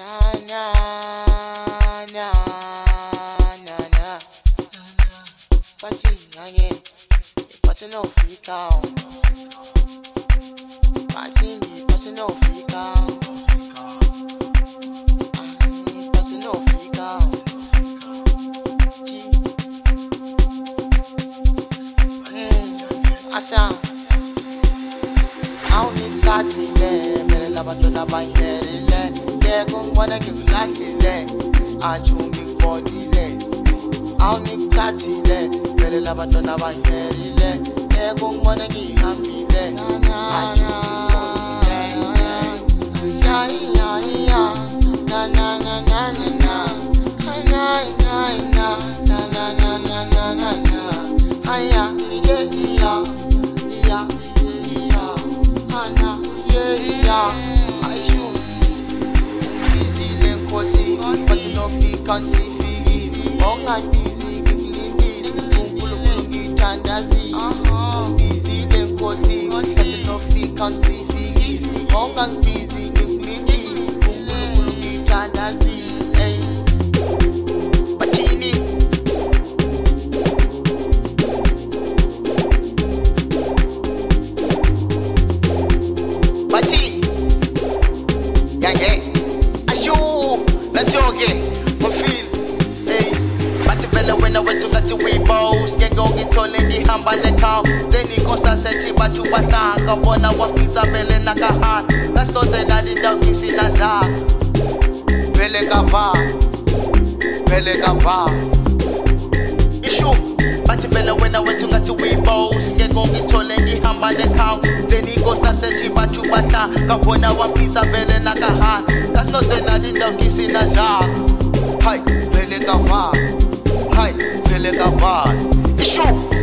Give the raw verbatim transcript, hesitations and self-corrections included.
na na na na. Party again, party no freak out. Party me, party no freak out. Party no freak out. Hmm, asa. I don't need touchy there, but I love it when I buy it. Yeah, go wanna give you last there. I chew me body there. I don't need touchy there, but I love it when I buy it. Yeah, go wanna give you happy there. I chew me body there. Yeah, yeah, yeah. Na na na na na na. Na na na na na na na na na na. Hiya, yeah, yeah, yeah, yeah. Hana, yeah, yeah. I shoot. Busy then cozy, but you know we can't see feed. Long and busy, give me need. Kungulu kungi tandazi. Busy then cozy, but you know we can't see feed. Long and busy, give me need. Kungulu kungi tandazi. Hey, Batini. Bati, yeah, yeah. Ashu, let's go again. For feel, hey. Bati fella when I went to get to Weebos, get go get told in the hamba the cow. Then he goes and said, "She batu basa, kabona wa pizza bele nakahan." That's not the daddy down kisi naza. Bele kava, bele kava. Issue. Bati fella when I went to get to Weebos, get go get told in the hamba the cow. Then he goes and said, "She batu basa, kabona wa pizza bele nakahan." That's not the daddy down kisi naza. Hi, bele kava, hi, bele kava. Issue.